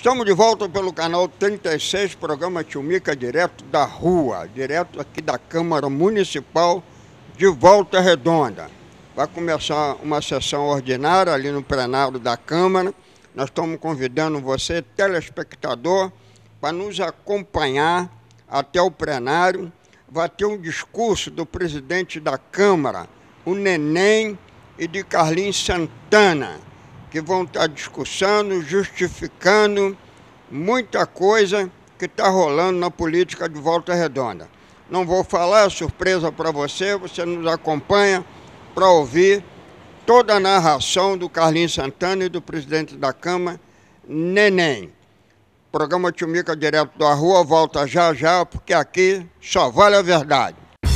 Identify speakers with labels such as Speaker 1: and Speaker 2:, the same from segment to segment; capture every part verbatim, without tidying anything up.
Speaker 1: Estamos de volta pelo canal trinta e seis, programa Tio Mica, direto da rua, direto aqui da Câmara Municipal de Volta Redonda. Vai começar uma sessão ordinária ali no plenário da Câmara. Nós estamos convidando você, telespectador, para nos acompanhar até o plenário. Vai ter um discurso do presidente da Câmara, o Neném, e de Carlinhos Santana, que vão estar discussando, justificando muita coisa que está rolando na política de Volta Redonda. Não vou falar, é surpresa para você, você nos acompanha para ouvir toda a narração do Carlinhos Santana e do presidente da Câmara, Neném. Programa Tio Mica direto da rua, volta já já, porque aqui só vale a verdade.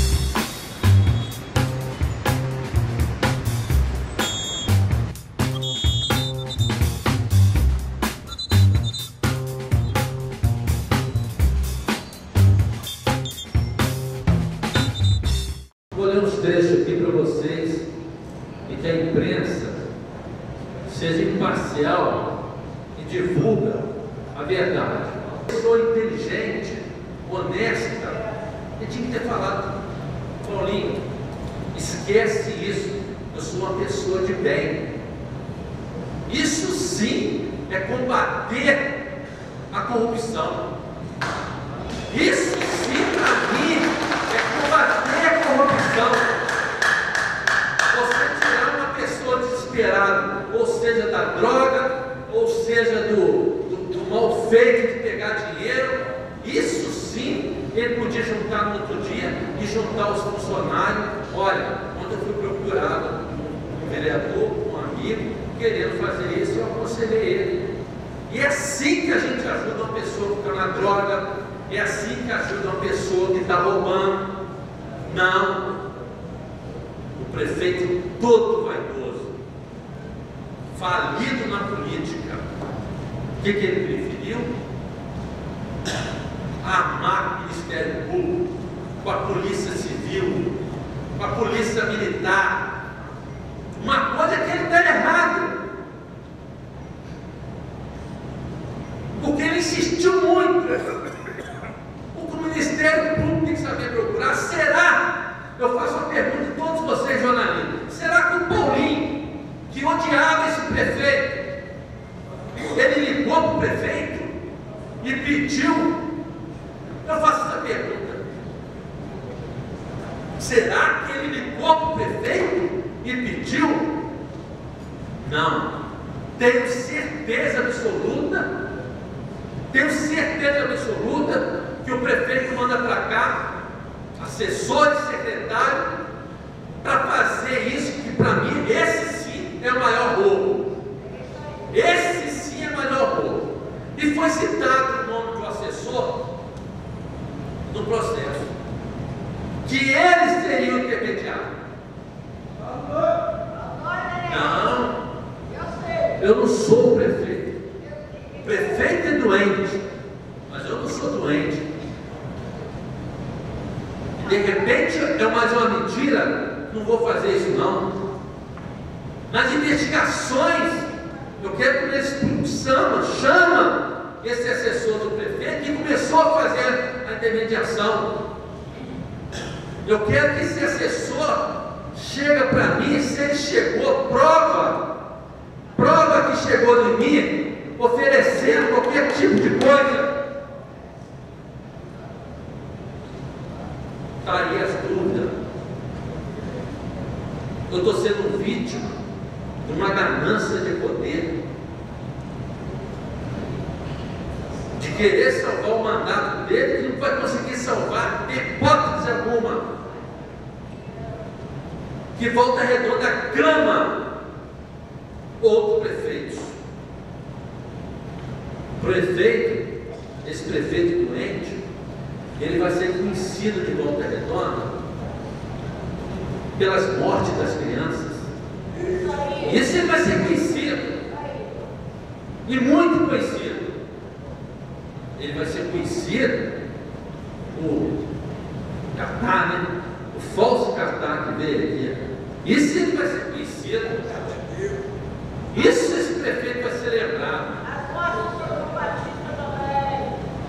Speaker 2: Vou ler uns trechos aqui para vocês e que a imprensa seja imparcial e divulga a verdade. Pessoa inteligente, honesta, eu tinha que ter falado, Paulinho, esquece isso, eu sou uma pessoa de bem. Isso sim é combater a corrupção. Isso sim, para mim, é combater a corrupção. Você tirar uma pessoa desesperada, ou seja da droga, ou seja do, do, do mal feito de pegar dinheiro, isso sim ele podia juntar no outro dia e juntar os funcionários. Olha, quando eu fui procurado um vereador, um amigo, querendo fazer isso, eu aconselhei ele. E é assim que a gente ajuda uma pessoa que está na droga, é assim que ajuda uma pessoa que está roubando. Não. O prefeito todo vaidoso, falido na política, o que, que ele preferiu? Armar o Ministério Público, com a Polícia Civil, com a Polícia Militar. Uma coisa é que ele está errado, porque ele insistiu muito. O Ministério Público tem que saber procurar. Será? Eu faço uma pergunta a todos vocês, jornalistas. Será que o Paulinho, que odiava esse prefeito, ele ligou para o prefeito e pediu? Eu faço essa pergunta. Será que ele ligou para o prefeito e pediu? Não. Tenho certeza absoluta, tenho certeza absoluta que o prefeito manda para cá assessor e secretário para fazer isso, que para mim esse sim é o maior roubo. Esse sim é o maior roubo. E foi citado o nome do assessor no processo, que eles teriam intermediado. Não, eu não sou o prefeito. O prefeito é doente, mas eu não sou doente. De repente é mais uma mentira, não vou fazer isso não. Nas investigações, eu quero que eles chama, chama esse assessor do prefeito que começou a fazer a intermediação. Eu quero que esse assessor chega para mim, se ele chegou, prova, prova que chegou em mim, oferecendo qualquer tipo de coisa. Está aí as dúvidas. Eu estou sendo vítima de uma ganância de poder, de querer salvar o mandato dele, que não vai conseguir salvar de hipótese alguma. Que Volta Redonda clama outro prefeito. Prefeito, esse prefeito doente, ele vai ser conhecido de Volta Redonda pelas mortes das crianças. Isso ele vai ser conhecido, e muito conhecido. Ele vai ser conhecido por cartaz, né? O falso cartaz que veio aqui. Isso ele vai ser conhecido. Isso esse prefeito vai ser lembrado.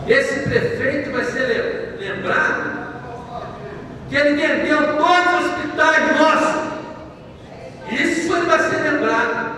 Speaker 2: Esse prefeito vai ser lembrado que ele vendeu todos os hospitais nossos. Isso ele vai ser lembrado.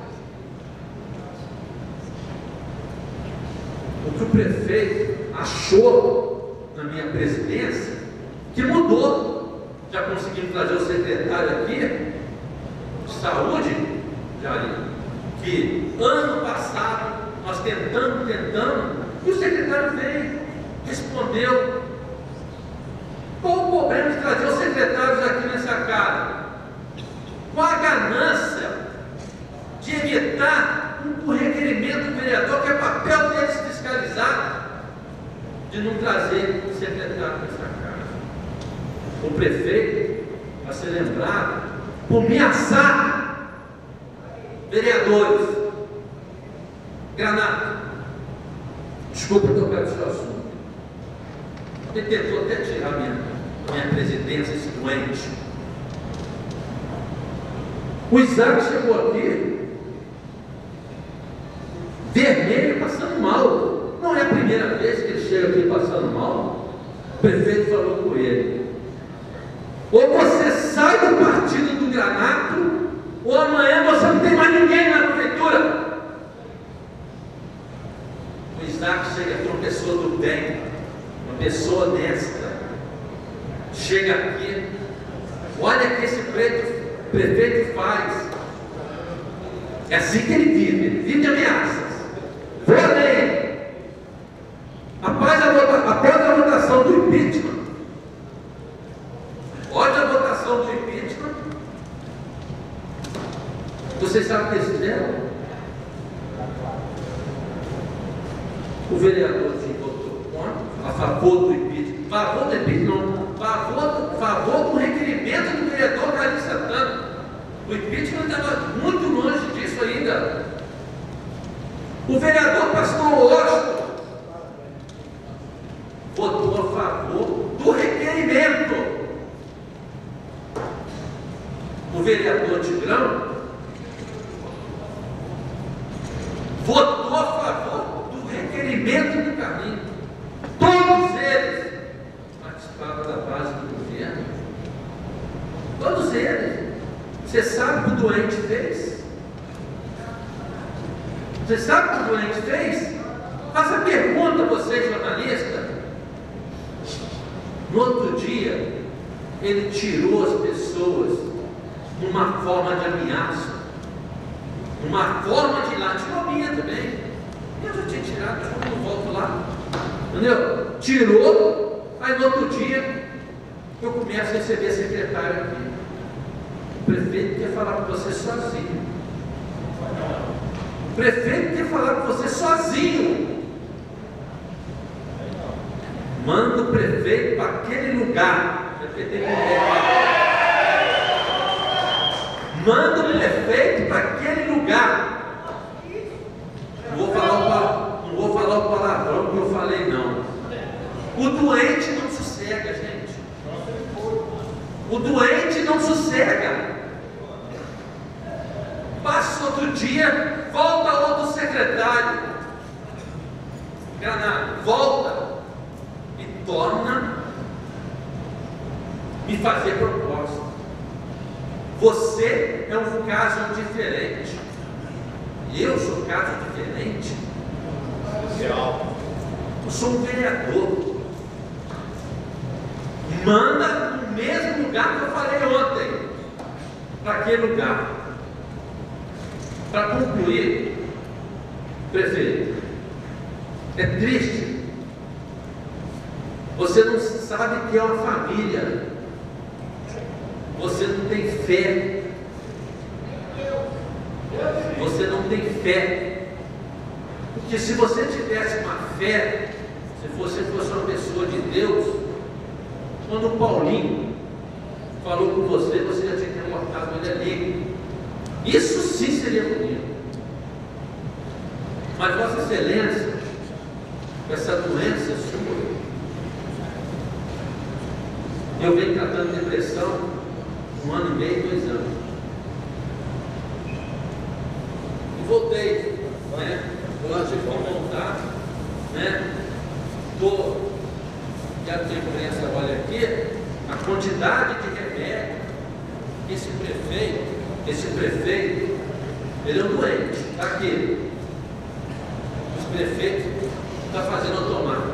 Speaker 2: O que o prefeito achou na minha presidência, que mudou. Já conseguimos trazer o secretário aqui de saúde, Jair, que ano passado nós tentamos, tentamos, e o secretário veio, respondeu. Qual o problema de trazer os secretários aqui nessa casa? Com a ganância de evitar um requerimento do vereador, que é papel deles fiscalizar, de não trazer o secretário nessa casa. O prefeito vai ser lembrado por ameaçar vereadores. Granato, desculpa tocar no seu assunto. Ele tentou até tirar minha, minha presidência, esse doente. O Isaac chegou aqui, vermelho, passando mal. Não é a primeira vez que ele chega aqui passando mal. O prefeito falou com ele: ou você sai do partido do Granato, ou amanhã você não tem mais ninguém na prefeitura. O Isaac chega aqui, uma pessoa do bem, uma pessoa honesta, chega aqui, olha o que esse preto, prefeito faz. É assim que ele vive, ele vive de ameaças. Vou além. Após a, vota, após a votação do impeachment, olha a votação do impeachment, vocês sabem o que eles fizeram? O vereador se votou contra, a favor do impeachment, favor do impeachment, não, favor, favor do requerimento do vereador Carlinhos Santana. O impeachment estava muito longe disso ainda. O vereador pastor Washington votou a favor do requerimento. O vereador Tigrão votou a favor do requerimento do Carlinhos. Todos eles participavam da base do governo. Todos eles. Você sabe o que o doente fez? Você sabe o que o doente fez? Faça a pergunta a você, jornalista. No outro dia, ele tirou as pessoas numa forma de ameaça, numa forma de ir lá, tirou a minha também. Eu já tinha tirado, eu não volto lá. Entendeu? Tirou, aí no outro dia eu começo a receber secretário aqui. O prefeito quer falar com você sozinho. O prefeito quer falar com você sozinho. Manda o prefeito para aquele lugar. O prefeito tem que Manda o prefeito para aquele lugar. Não vou falar o, não vou falar o palavrão que eu falei, não. O doente não sossega, gente. O doente não sossega. Passa outro dia, volta outro secretário. Granado, volta e torna me fazer proposta. Você é um caso diferente. Eu sou caso diferente. Eu sou um vereador. Manda no mesmo lugar que eu falei ontem. Para aquele lugar. Para concluir, prefeito, é triste. Você não sabe o que é uma família. Você não tem fé. Você não tem fé. Porque se você tivesse uma fé, se você fosse uma pessoa de Deus, quando o Paulinho falou com você, você já tinha que ter cortado ele ali. Isso sim seria bonito. Mas Vossa Excelência, com essa doença sua, eu venho tratando de depressão um ano e meio, dois anos. E voltei, né? Hoje vou voltar, né? quantidade de remédio. Esse prefeito, esse prefeito, ele é um doente. Está aqui. Os prefeitos estão fazendo automático.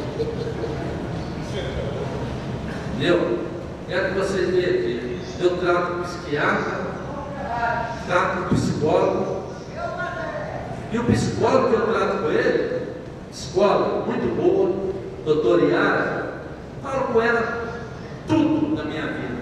Speaker 2: Entendeu? Quero que vocês vejam aqui. Eu trato psiquiatra, trato psicólogo. E o psicólogo que eu trato com ele, psicóloga muito boa, doutora Yara, falo com ela tudo da minha vida.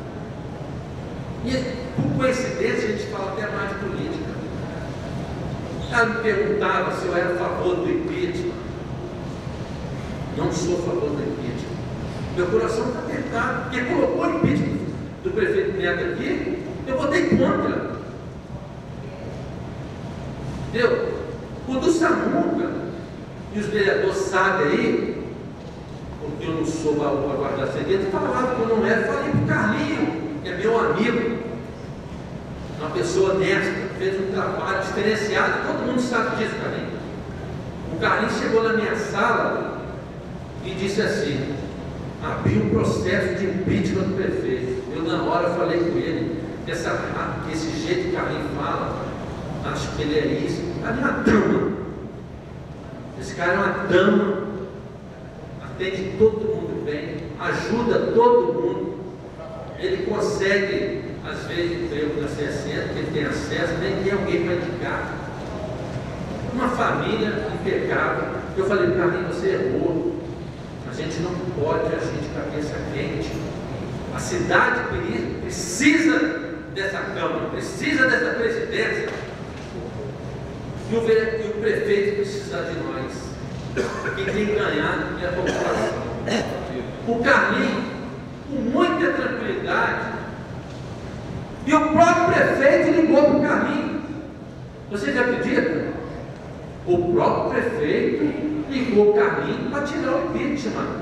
Speaker 2: E por coincidência a gente fala até mais de política. Ela me perguntava se eu era a favor do impeachment. Não sou a favor do impeachment. Meu coração está apertado, porque colocou o impeachment do prefeito Neto aqui, eu votei contra. Entendeu? O do Samuca, e os vereadores sabem aí, porque eu não sou baú para guardar segredo, falava que eu não era, falei para o Carlinho, que é meu amigo, uma pessoa honesta, fez um trabalho diferenciado, todo mundo sabe disso, Carlinho. O Carlinho chegou na minha sala e disse assim: abriu um processo de impeachment do prefeito. Eu na hora falei com ele, essa, esse jeito que o Carlinho fala, acho que ele é isso. Ele é uma dama. Esse cara é uma dama. Atende todo mundo bem, ajuda todo mundo. Ele consegue, às vezes, emprego na sessenta, que ele tem acesso, nem tem alguém para indicar. Uma família impecável. Eu falei para mim, você errou. A gente não pode agir de cabeça quente. A cidade precisa dessa Câmara, precisa dessa presidência. E o, e o prefeito precisa de nós. Quem tem ganhado é a população. O Carlinho, com muita tranquilidade, e o próprio prefeito ligou para o Carlinho. Vocês acreditam? O próprio prefeito ligou o Carlinho para tirar o impeachment.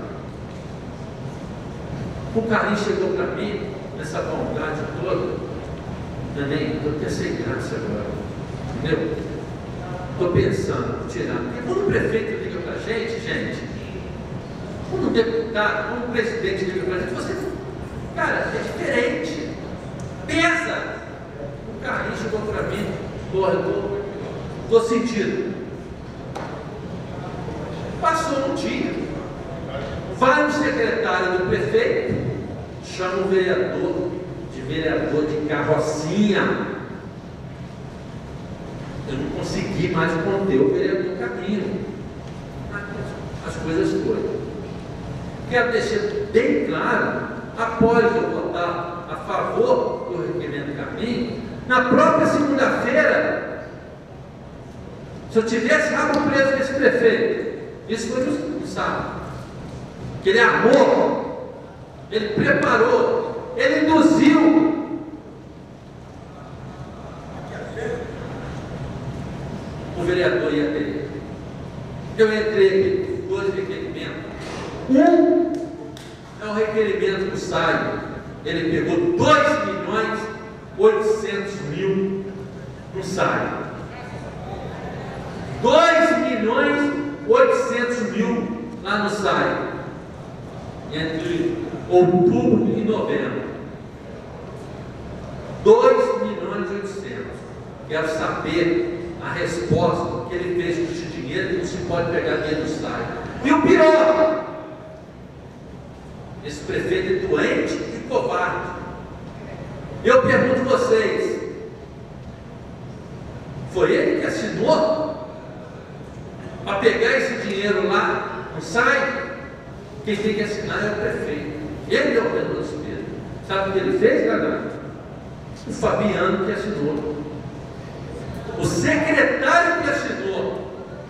Speaker 2: O Carlinho chegou para mim, nessa vontade toda. Neném, estou até sem graça agora. Entendeu? Estou pensando, tirar. Porque quando o prefeito liga para a gente, gente, quando um deputado, quando um presidente liga para a gente, você, cara, é diferente. Pensa. O Carlinho chegou para mim, porra, eu estou sentindo. Passou um dia, vai no secretário do prefeito, chama o vereador de vereador de carrocinha. Eu não consegui mais conter o vereador Carlinho. As coisas foram. Quero deixar bem claro, após eu votar a favor do requerimento Carlinho, na própria segunda-feira, se eu tivesse rabo preso desse prefeito, isso foi no sábado, que ele armou, ele preparou, ele induziu. O vereador ia ter. Eu entrei com dois requerimentos. Um é o requerimento do S A I. Ele pegou dois milhões e oitocentos mil no S A I. dois milhões e oitocentos mil lá no S A I. Entre outubro e novembro. dois milhões e oitocentos. Quero saber a resposta que ele fez com esse dinheiro, que não se pode pegar dinheiro do S A I. E o pior, esse prefeito é doente e covarde. Eu pergunto a vocês, foi ele que assinou para pegar esse dinheiro lá no S A I? Quem tem que assinar é o prefeito. Ele é o ordenador de despesa. Sabe o que ele fez, galera? O Fabiano que assinou. O secretário que assinou.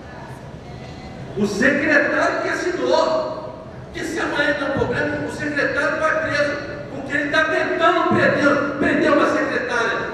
Speaker 2: O secretário que assinou. Porque se amanhã tem um problema, o secretário vai preso. Porque ele está tentando prender, prender uma secretária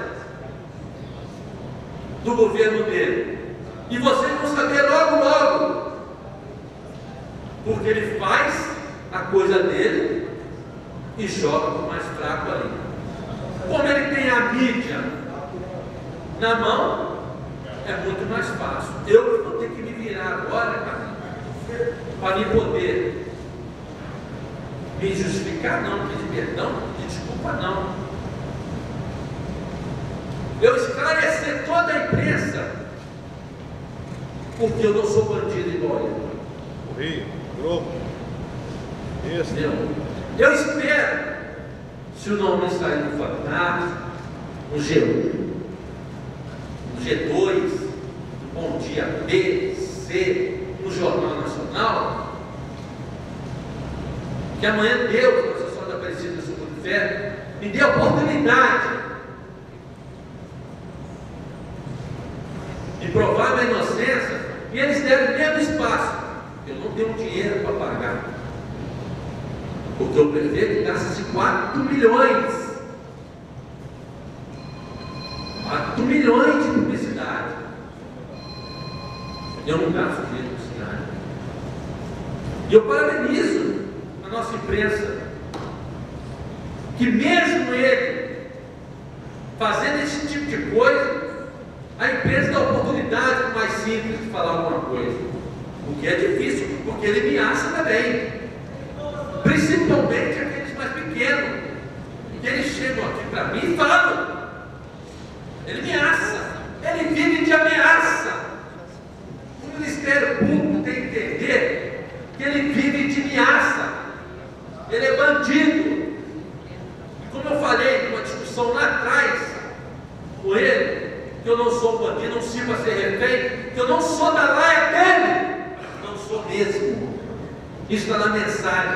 Speaker 2: do governo dele. E vocês vão saber logo, logo. Porque ele faz a coisa dele e joga para o mais fraco ali. Como ele tem a mídia na mão, é muito mais fácil. Eu vou ter que me virar agora, cara, para me poder me justificar não, pedir perdão, pedir desculpa não. Eu esclarecer toda a imprensa, porque eu não sou bandido igual ele.
Speaker 3: O Rio, Globo. Isso.
Speaker 2: Entendeu? Eu espero, se o nome sair no Fantástico, no G um, no G dois, no Bom Dia B, C, no Jornal Nacional, que amanhã Deus, Nossa Senhora da Aparecida do Segundo Fé, me dê a oportunidade de provar minha inocência, e eles deram o mesmo espaço. Eu não tenho dinheiro para pagar, porque o prefeito gasta-se quatro milhões. quatro milhões de publicidade. Eu não gasto dinheiro de publicidade. E eu parabenizo a nossa imprensa, que mesmo ele fazendo esse tipo de coisa, a imprensa dá a oportunidade mais simples de falar alguma coisa. O que é difícil, porque ele ameaça também. Principalmente aqueles mais pequenos, que eles chegam aqui para mim e falam. Ele ameaça, ele vive de ameaça. O Ministério Público tem que entender que ele vive de ameaça. Ele é bandido. Como eu falei numa discussão lá atrás com ele, que eu não sou bandido, não sirvo a ser refém, que eu não sou da laia dele. Não sou mesmo. Isso está na mensagem.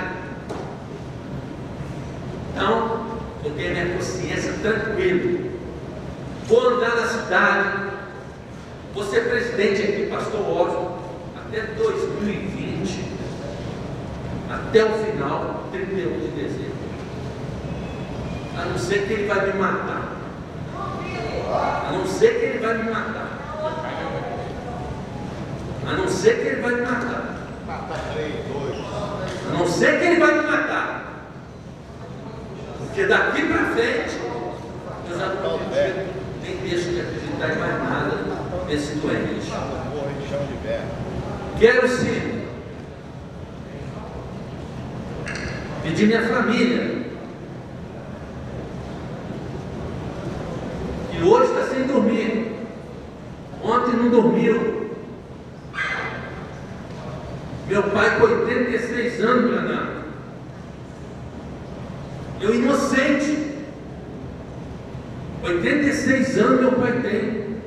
Speaker 2: Então, eu tenho a minha consciência tranquila. Vou andar na cidade. Vou ser presidente aqui, pastor Oswald, até dois mil e vinte, até o final, trinta e um de dezembro. A não ser que ele vai me matar. A não ser que ele vai me matar. A não ser que ele vai me matar. A não ser que ele vai me matar. Porque daqui para frente, eu já não acredito, nem deixo de acreditar em mais nada nesse doente. Quero sim pedir minha família, que hoje está sem dormir, ontem não dormiu. Meu pai com oitenta e seis anos, Leonardo. Eu inocente. oitenta e seis anos meu pai tem.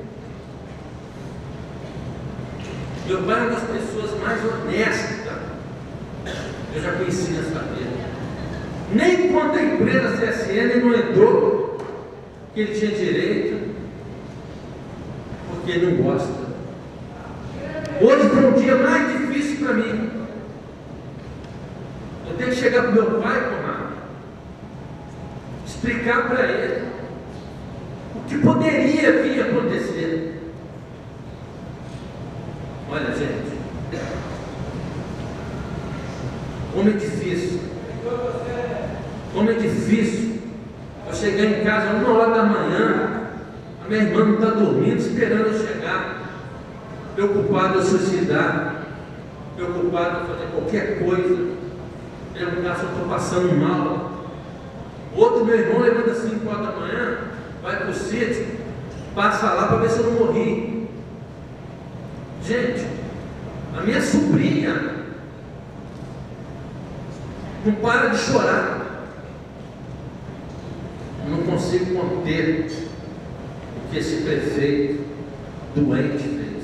Speaker 2: Meu pai é uma das pessoas mais honestas eu já conheci nessa vida. Nem quando a empresa C S N ele não entrou, que ele tinha direito, porque ele não gosta. Hoje foi um dia mais difícil para mim. Eu tenho que chegar para o meu pai, Conrado, explicar para ele o que poderia vir a acontecer. Olha, gente, como é difícil, como é difícil eu chegar em casa uma hora da manhã, a minha irmã não está dormindo, esperando eu chegar, preocupado em suicidar, preocupado em fazer qualquer coisa, perguntar se eu estou passando mal. Outro meu irmão levanta às cinco horas da manhã, vai para o sítio, passa lá para ver se eu não morri. Gente, a minha sobrinha não para de chorar. Eu não consigo conter o que esse prefeito doente fez.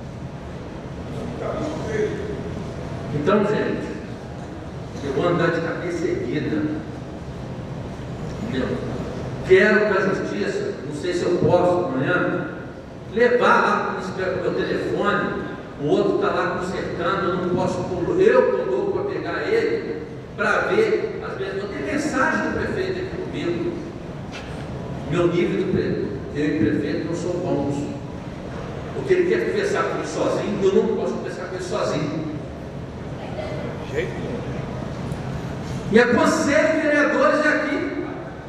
Speaker 2: Então, gente, eu vou andar de cabeça erguida. Entendeu? Quero que a justiça, não sei se eu posso amanhã, levar lá para o meu telefone, o outro está lá consertando, eu não posso, eu estou louco para pegar ele, para ver, às vezes, eu tenho mensagem do prefeito aqui comigo, meu nível de prefeito, eu e prefeito não sou bons, porque ele quer conversar com ele sozinho, e eu não posso conversar com ele sozinho.
Speaker 3: Jeito nenhum.
Speaker 2: E aconselho vereadores aqui,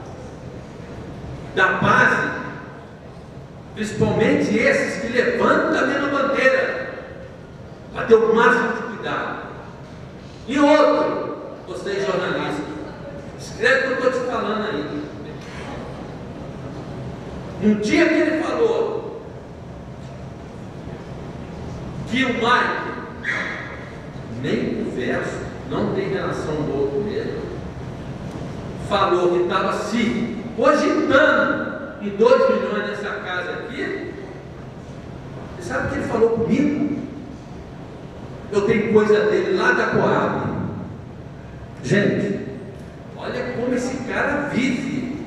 Speaker 2: da base, principalmente esses que levantam a mesma bandeira, para ter o máximo de cuidado. E outro, vocês jornalistas, Escreve o que eu estou te falando aí. Um dia que ele falou que o Mike nem o verso não tem relação do outro mesmo, falou que estava se cogitando em dois milhões nessa casa aqui. Você sabe o que ele falou comigo? Eu tenho coisa dele lá da Coab. Gente, olha como esse cara vive.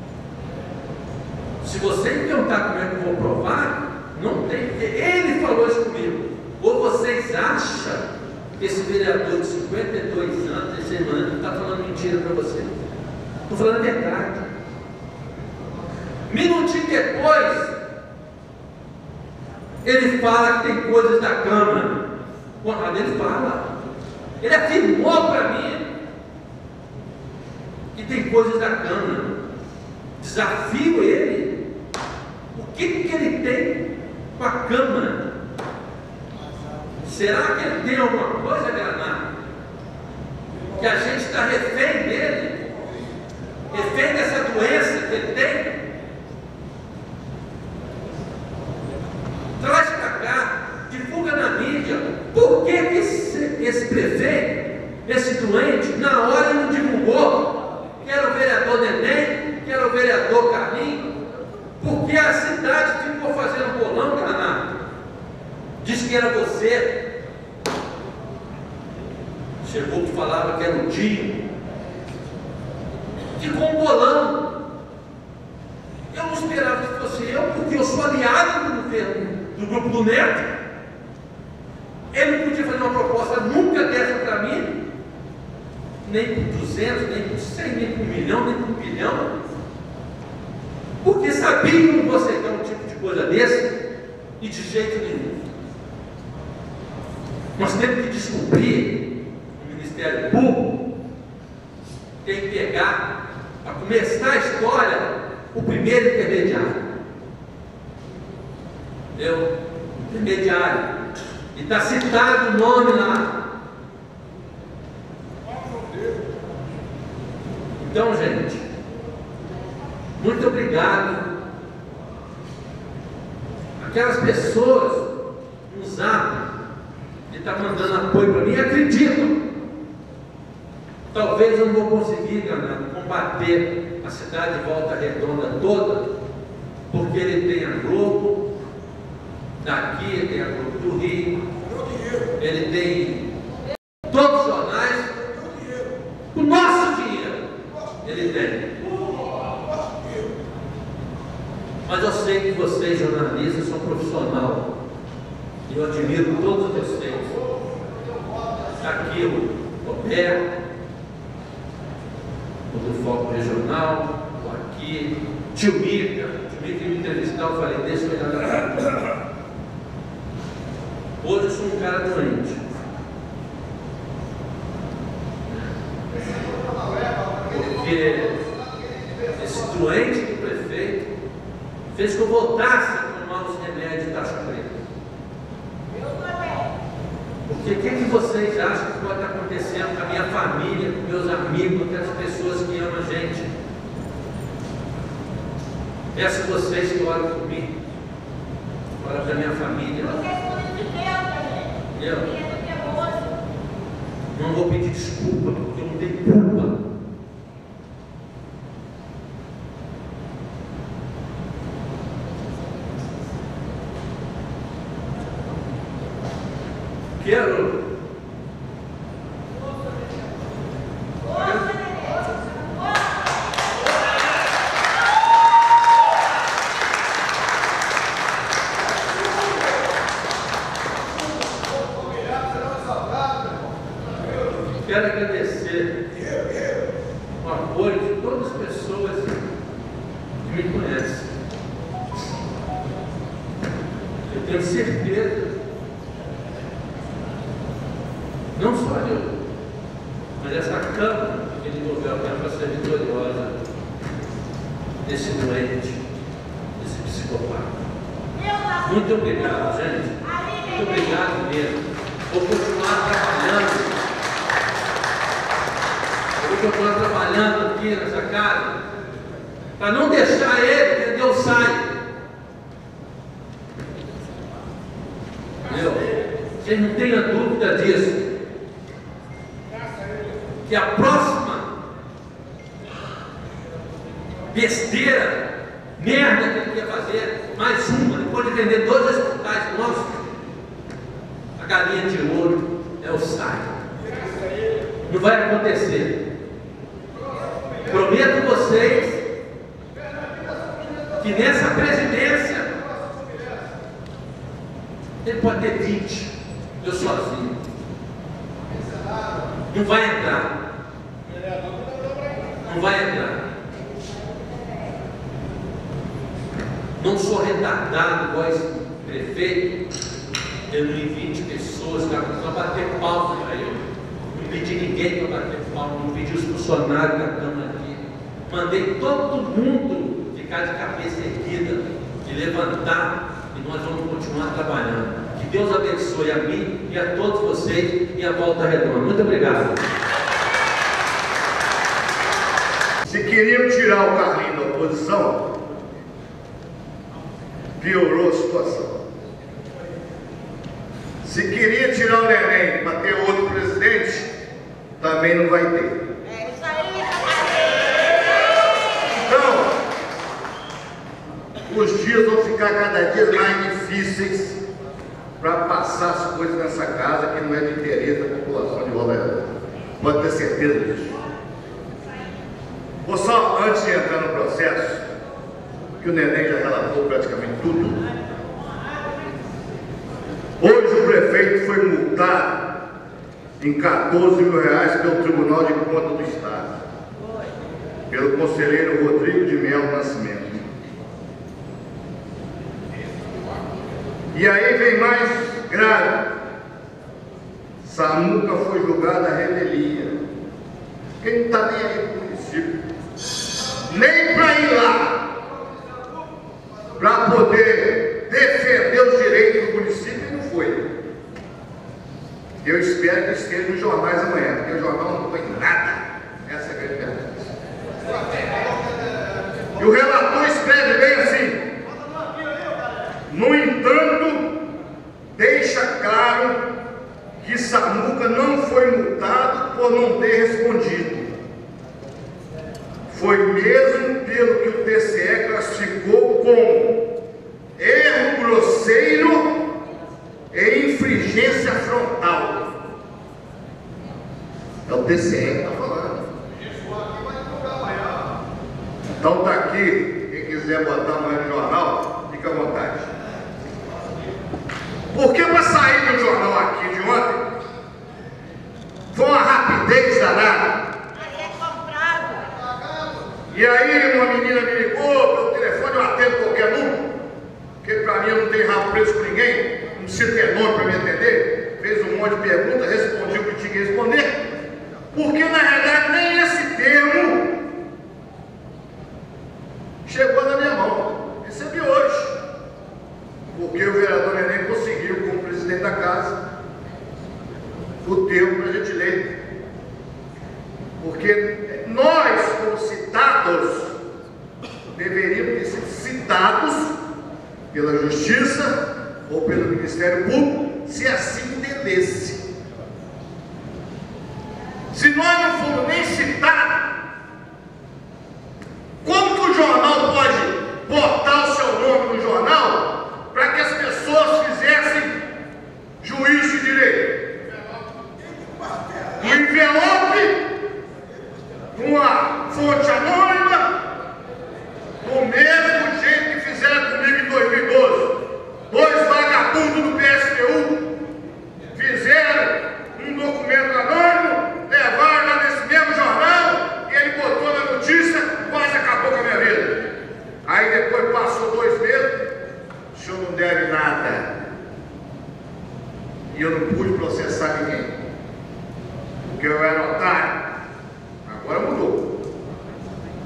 Speaker 2: Se você me perguntar como é que eu vou provar, não tem. Ele falou isso comigo. Ou vocês acham que esse vereador de cinquenta e dois anos, esse ano, está falando mentira para você? Estou falando a verdade. Minutinho depois, ele fala que tem coisas da Câmara. Quando ele fala, ele afirmou para mim que tem coisas da Câmara. Desafio ele. O que, que ele tem com a Câmara? Será que ele tem alguma coisa, Granado? Que a gente está refém dele? Refém dessa doença que ele tem? Traz para cá, divulga na mídia. Por que, que esse, esse prefeito, esse doente, na hora ele não divulgou que era o vereador Neném, que era o vereador Carlinhos? Porque a cidade ficou fazendo bolão, Granado. Diz que era você. Chegou que falava que era o Dinho. Ficou um bolão. Eu não esperava que fosse eu, porque eu sou aliado do governo, do grupo do Neto. Ele não podia fazer uma proposta nunca dessa para mim, nem por duzentos, nem por cem, nem por um milhão, nem por um bilhão, porque sabiam você que é um tipo de coisa desse, e de jeito nenhum. Nós temos que descobrir, o Ministério Público tem que pegar, para começar a história, o primeiro intermediário. Entendeu? Intermediário. E está citado o nome lá. Então, gente, muito obrigado. Aquelas pessoas no Zap que estão mandando apoio para mim, acreditam. Talvez eu não vou conseguir, Granado, combater a cidade de Volta Redonda toda, porque ele tem a Globo daqui, tem a Globo do Rio, ele tem todos os jornais, o nosso dinheiro ele tem. Mas eu sei que vocês, jornalistas, são profissionais, e eu admiro todos vocês. Aqui o Roberto, o do Foco Regional, o aqui, tio Mica, tio Mica me entrevistar, eu falei, deixa eu olhar na cara. Hoje eu sou um cara doente. Porque esse doente do prefeito fez que eu voltasse a tomar os remédios de taxa preta. Porque o que, que vocês acham que pode estar acontecendo com a minha família, com meus amigos, com aquelas pessoas que amam a gente? Peço a vocês que orem por mim, orem para a minha família. Eu não vou pedir desculpa, porque eu não tenho culpa. Quero Quero agradecer o apoio de todas as pessoas que me conhecem. Eu tenho certeza, não só eu, mas essa Câmara que ele governa para ser vitoriosa desse doente, desse psicopata. Muito obrigado, gente. Muito obrigado mesmo. Vou continuar trabalhando. Vou continuar trabalhando aqui nessa casa, para não deixar ele, que Deus sai. Entendeu? Vocês não tenham dúvida disso. Que a próxima besteira, merda que ele quer fazer, mais uma, depois de vender dois hospitais nossos, a galinha de ouro é o sai. Não vai acontecer. Prometo a vocês que nessa presidência ele pode ter vinte, eu sozinho. Não vai entrar. Não vai entrar. Não sou retardado igual esse prefeito. Eu não vinte pessoas para bater palma para eu. Não pedi ninguém para bater palma. Não pedi os funcionários da Câmara aqui. Mandei todo mundo ficar de cabeça erguida, de levantar, e nós vamos continuar trabalhando. Que Deus abençoe a mim e a todos vocês e a Volta Redonda. Muito obrigado.
Speaker 4: Se queriam tirar o Carlinhos da oposição, piorou a situação. Se queria tirar o Neném para ter outro presidente, também não vai ter.
Speaker 5: É isso aí,
Speaker 4: Então, os dias vão ficar cada dia mais difíceis para passar as coisas nessa casa que não é de interesse da população de Volta Redonda. Pode ter certeza disso. Vou só, antes de entrar no processo, que o Neném já relatou praticamente tudo. Hoje o prefeito foi multado em quatorze mil reais pelo Tribunal de Contas do Estado, pelo conselheiro Rodrigo de Melo Nascimento. E aí vem mais grave. Samuca foi julgado a revelia. Quem não está nem aí para o município, nem para ir lá, para poder defender os direitos do município, e não foi. Eu espero que esteja nos jornais amanhã, porque o jornal não põe nada. Essa é a grande verdade. E o relator escreve bem assim: no entanto, deixa claro que Samuca não foi multado por não ter respondido. Foi mesmo pelo que o T C E classificou como erro grosseiro e infringência frontal. É o T C E que está falando. Então está aqui, quem quiser botar amanhã no jornal, fica à vontade. Porque para sair do jornal aqui de ontem, foi uma rapidez danada. E aí uma menina me ligou pelo telefone, eu atendo qualquer número, porque para mim eu não tenho rabo preso com ninguém, não precisa ter nome para me atender. Fez um monte de perguntas, respondi o que tinha que responder, porque na realidade nem esse termo chegou na minha mão. Recebi hoje, porque o vereador Neném conseguiu, como presidente da casa, o termo para a gente ler. Porque nós, como citados, deveríamos ter sido citados pela Justiça ou pelo Ministério Público, se assim entendesse. Se nós não formos nem citados, como que o jornal pode botar o seu nome no jornal para que as pessoas fizessem juízo de direito? Um envelope, uma fonte anônima, do mesmo jeito que fizeram comigo em dois mil e doze. Dois vagabundos do P S T U fizeram um documento anônimo, levaram lá nesse mesmo jornal e ele botou na notícia, quase acabou com a minha vida. Aí depois passou dois meses, o senhor não deve nada. E eu não pude processar ninguém, porque eu era otário. Agora mudou.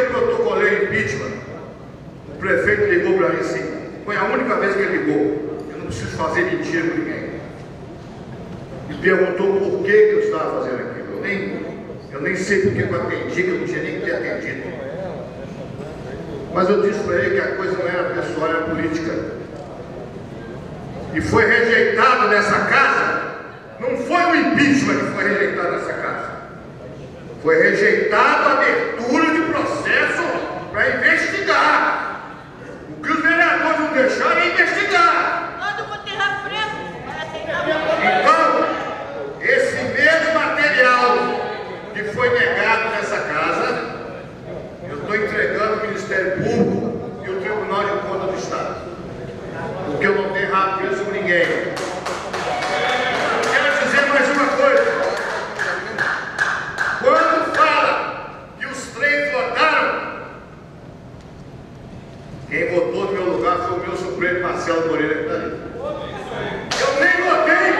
Speaker 4: eu protocolei impeachment, o prefeito ligou para mim assim, foi a única vez que ele ligou, eu não preciso fazer mentira com ninguém. E perguntou por que eu estava fazendo aquilo. Eu nem, eu nem sei por que eu atendi, que eu não tinha nem que ter atendido. Mas eu disse para ele que a coisa não era pessoal, era política. E foi rejeitado nessa casa, não foi o impeachment que foi rejeitado nessa casa. Foi rejeitado a abertura de processo para investigar. O que os vereadores não deixaram é investigar.
Speaker 5: Quando vou ter refresco, vai aceitar.
Speaker 4: Então, esse mesmo material que foi negado nessa casa, eu estou entregando ao Ministério Público e o Tribunal de Contas do Estado. Porque eu não tenho rabo preso com ninguém. Quero dizer mais uma coisa. Quando fala que os três votaram, quem votou no meu lugar foi o meu suplente Marcelo Moreira que está ali. Eu nem votei.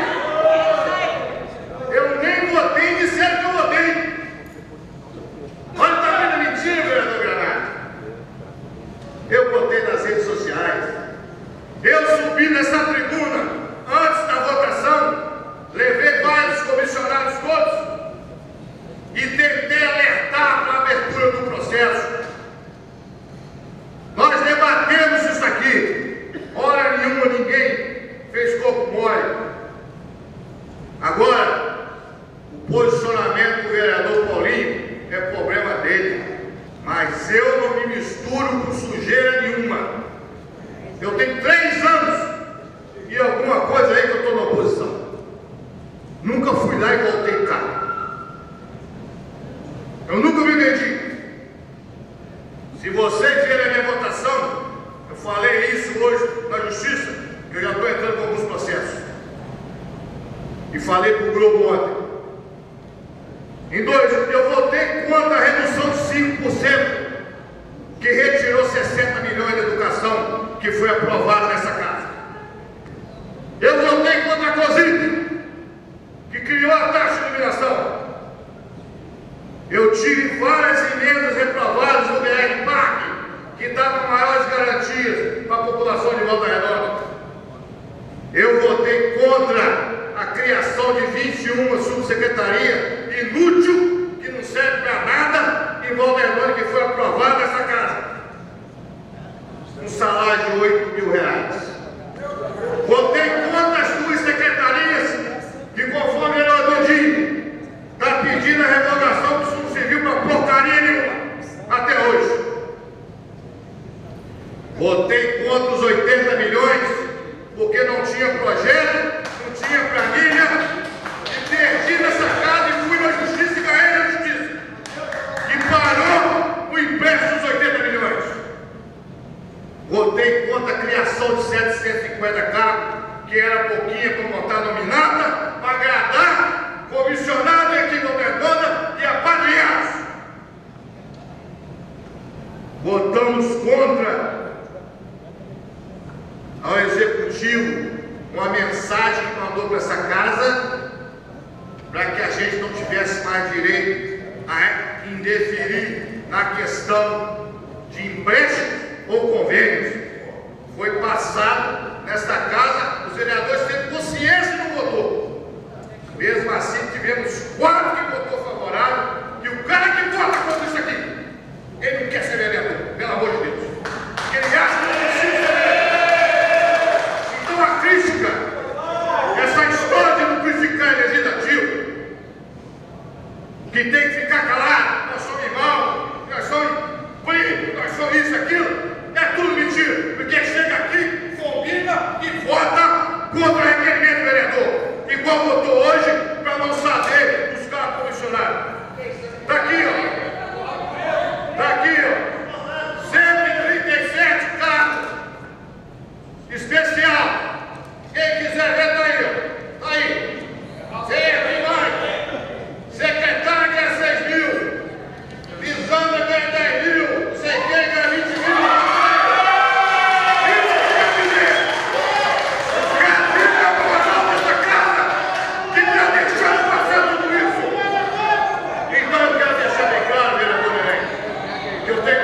Speaker 4: Eu nem votei e disseram que eu votei. Olha o tamanho da mentira, vereador Granado. Eu votei nas redes sociais. Eu subi nessa tribuna antes da votação, levei vários comissionados todos e tentei alertar para a abertura do processo. Nós debatemos isso aqui. Hora nenhuma ninguém fez corpo mole. Agora, o posicionamento do vereador Paulinho é problema dele. Mas eu não me misturo com sujeira nenhuma. Eu tenho três anos e alguma coisa aí que eu estou na oposição. Nunca fui lá e voltei cá. Eu nunca me vendi. Se vocês verem a minha votação, eu falei isso hoje na Justiça, que eu já estou entrando com alguns processos. E falei para o Globo ontem. Em dois, eu votei contra a redução de cinco por cento, que retirou sessenta milhões da educação, que foi aprovado nessa casa. Eu votei contra a COSIP, que criou a taxa de iluminação. Eu tive várias emendas reprovadas do B R Parque, que davam maiores garantias para a população de Volta Redonda. Eu votei contra a criação de vinte e uma subsecretarias inútil, que não serve para nada, em Volta Redonda, que foi aprovado nessa casa. Um salário de oito mil reais. Votei contra as duas secretarias que, conforme o vereador Dinho, está pedindo a revogação, que isso não serviu para porcaria nenhuma até hoje. Votei contra os oitenta milhões, porque não tinha projeto, não tinha planilha, e perdi nessa casa e fui na Justiça e ganhei na Justiça, que parou o empréstimo dos oitenta milhões. Votei contra a criação de setecentos e cinquenta cargos, que era pouquinho para montar nominata, para agradar comissionado aqui em Volta Redonda e apadrinhados. Votamos contra ao Executivo uma mensagem que mandou para essa casa para que a gente não tivesse mais direito a indeferir na questão de empréstimos ou convênios. Foi passado nesta casa, os vereadores têm consciência e não votou. Mesmo assim, tivemos quatro que votou favorável, e o cara que vota contra isso aqui, ele não quer ser vereador, pelo amor de Deus. Porque ele acha que não precisa ser vereador. Então a crítica, essa história de não criticar legislativo, que tem que ficar calado, nós somos irmãos, nós somos primos, nós somos isso, aquilo, é tudo mentira, porque chega aqui, combina e vota contra o requerimento do vereador, igual votou hoje para não saber buscar comissionado. Está aqui, ó. Está aqui, ó. cento e trinta e sete cargos. Especial. Quem quiser ver, está aí, ó. Está aí. Tem mais. Secretário ganha seis mil. Lisandra ganha dez mil. Sei quem ganha vinte mil.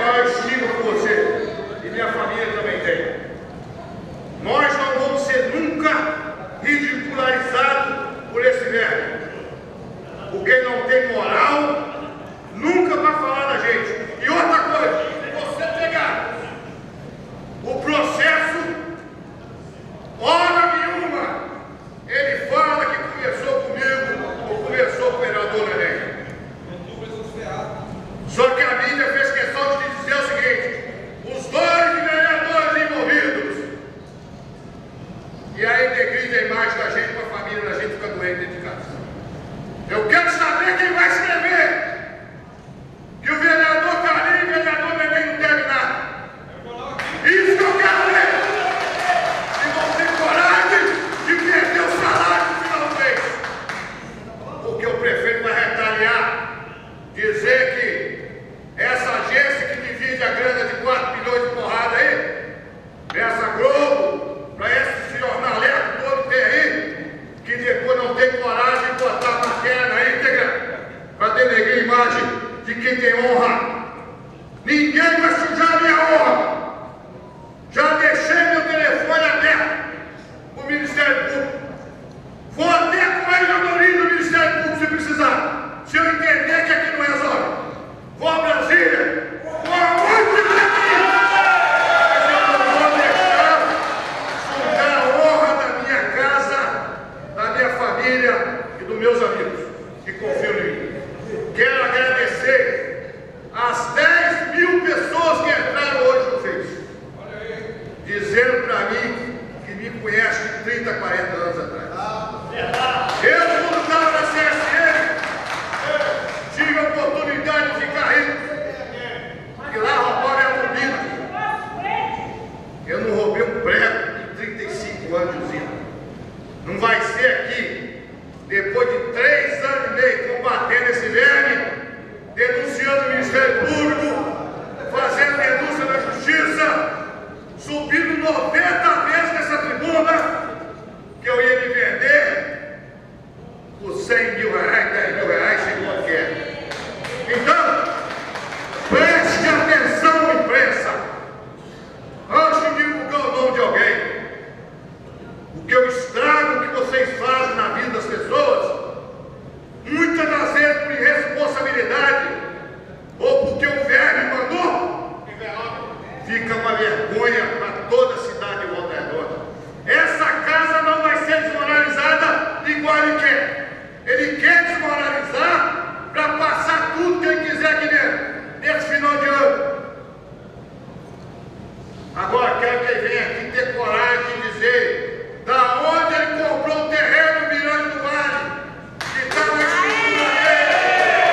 Speaker 4: maior estima por você, e minha família também tem. Nós não vamos ser nunca ridicularizados por esse verme, porque não tem moral nunca para falar da gente. E outra coisa, se você pegar o processo, hora nenhuma, ele fala que conversou comigo ou conversou com o vereador Neném. Só que a mídia fez questão de dizer o seguinte: os dois vereadores envolvidos. E aí degride a imagem da gente para a família da gente ficar doente dentro de casa. Eu quero saber quem vai escrever que o vereador Carlinhos e o vereador Neném não devem nada. Isso que eu quero ver. E vão ter coragem de perder o salário no final do mês. Porque o prefeito vai retaliar, dizer que essa agência que divide a grana de quatro milhões de porrada aí, essa Globo, para esse jornaleco todo que tem aí, que depois não tem coragem de botar a matéria na íntegra para denegrir a imagem de quem tem honra. Ninguém vai sujar minha honra. Já deixei meu telefone aberto para o Ministério Público. Vou até com ele na origem do Ministério Público se precisar. Se eu entender que aqui não resolve. Vou a Brasília. Vou aonde tiver que ir. Mas eu não vou deixar sujar a honra da minha casa, da minha família e dos meus amigos que confiam em mim. Quero agradecer as dez mil pessoas que entraram hoje no Face, dizendo para mim que me conhece de trinta, quarenta anos atrás. Eu, quando estava na C S M, tive a oportunidade de ficar rico, porque lá roubaram a turbina. Eu não roubei um prego em trinta e cinco anos de usina. Não vai ser aqui, depois de três anos e meio combatendo esse verme, denunciando o Ministério Público, fazendo denúncia na Justiça, subindo noventa vezes nessa tribuna, que eu ia me vender por cem mil reais, dez mil reais, sei quanto que é. Então, preste atenção, imprensa, antes de divulgar o nome de alguém. Porque o estrago que vocês fazem na vida das pessoas, muitas das vezes por irresponsabilidade, ou porque o verme mandou, fica uma vergonha para toda a cidade de Volta Redonda. Essa casa não vai ser desmoralizada igual ele quer. Ele quer desmoralizar para passar tudo que ele quiser aqui dentro, nesse final de ano. Agora quero que ele venha aqui ter coragem de dizer da onde ele comprou o terreno no Mirante do Vale, que está na escritura dele.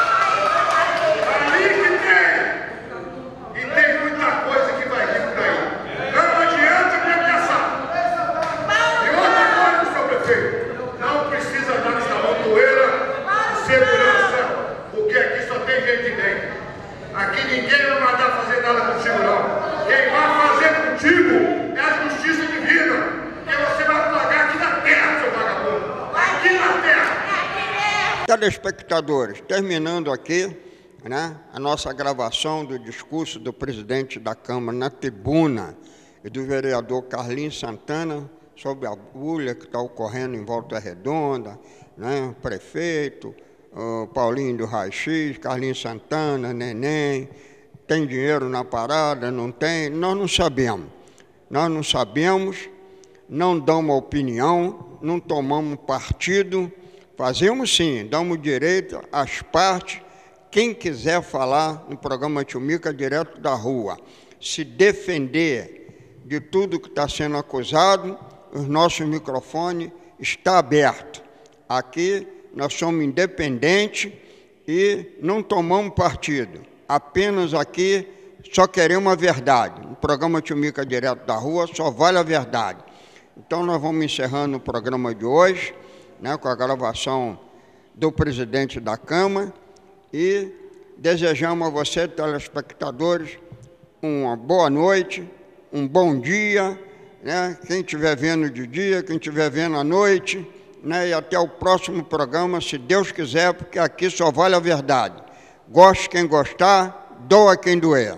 Speaker 4: Ali que tem. E tem muita coisa que vai vir por aí. Não adianta me ameaçar. E outra coisa, senhor prefeito, não precisa dar nessa montoeira de segurança, porque aqui só tem gente dentro. Aqui ninguém vai mandar fazer nada contigo, não. Quem vai fazer contigo é a justiça divina, que você vai pagar aqui na terra, seu vagabundo. Aqui na terra.
Speaker 1: Telespectadores, terminando aqui, né, a nossa gravação do discurso do presidente da Câmara na tribuna e do vereador Carlinhos Santana sobre a bulha que está ocorrendo em Volta Redonda, né, prefeito, o Paulinho do Raio-X, Carlinhos Santana, Neném, tem dinheiro na parada, não tem? Nós não sabemos. Nós não sabemos, não damos opinião, não tomamos partido, fazemos sim, damos direito às partes. Quem quiser falar no programa Tio Mica direto da rua, se defender de tudo que está sendo acusado, o nosso microfone está aberto. Aqui nós somos independentes e não tomamos partido. Apenas aqui só queremos a verdade. No programa Tio Mica direto da rua só vale a verdade. Então nós vamos encerrando o programa de hoje, né, com a gravação do presidente da Câmara, e desejamos a você, telespectadores, uma boa noite, um bom dia, né? Quem estiver vendo de dia, quem estiver vendo à noite, né? E até o próximo programa, se Deus quiser, porque aqui só vale a verdade. Goste quem gostar, doa quem doer.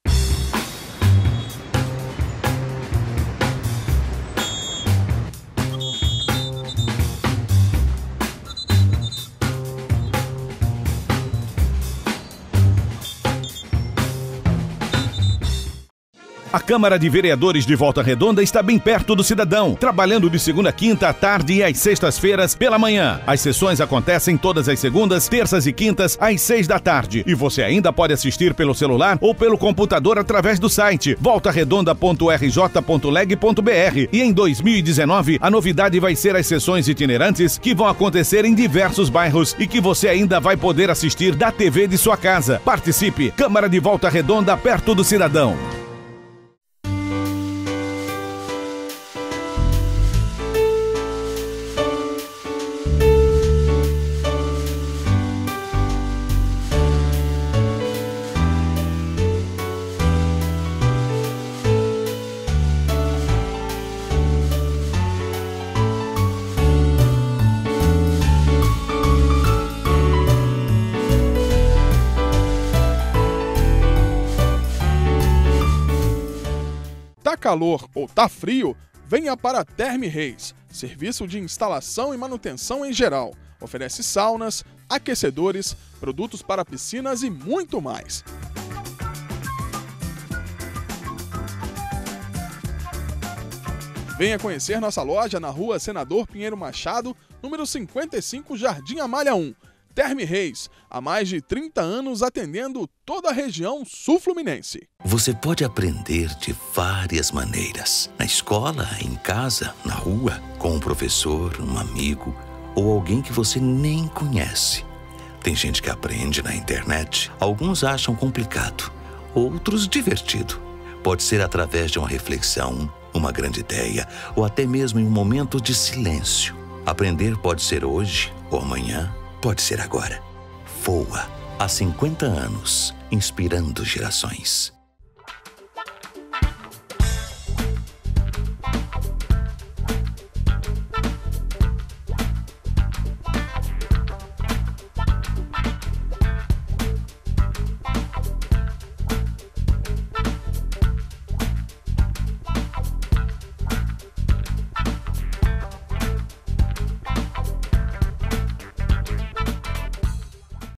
Speaker 6: A Câmara de Vereadores de Volta Redonda está bem perto do cidadão, trabalhando de segunda a quinta à tarde e às sextas-feiras pela manhã. As sessões acontecem todas as segundas, terças e quintas às seis da tarde. E você ainda pode assistir pelo celular ou pelo computador através do site volta redonda ponto r j ponto leg ponto b r. E em dois mil e dezenove, a novidade vai ser as sessões itinerantes que vão acontecer em diversos bairros e que você ainda vai poder assistir da T V de sua casa. Participe! Câmara de Volta Redonda, perto do cidadão.
Speaker 7: Tá calor ou tá frio? Venha para a Therme Reis, serviço de instalação e manutenção em geral. Oferece saunas, aquecedores, produtos para piscinas e muito mais. Venha conhecer nossa loja na rua Senador Pinheiro Machado, número cinquenta e cinco, Jardim Amália um. Therme Reis, há mais de trinta anos atendendo toda a região sul-fluminense.
Speaker 8: Você pode aprender de várias maneiras. Na escola, em casa, na rua, com um professor, um amigo ou alguém que você nem conhece. Tem gente que aprende na internet. Alguns acham complicado, outros divertido. Pode ser através de uma reflexão, uma grande ideia ou até mesmo em um momento de silêncio. Aprender pode ser hoje ou amanhã. Pode ser agora. Voa. Há cinquenta anos, inspirando gerações.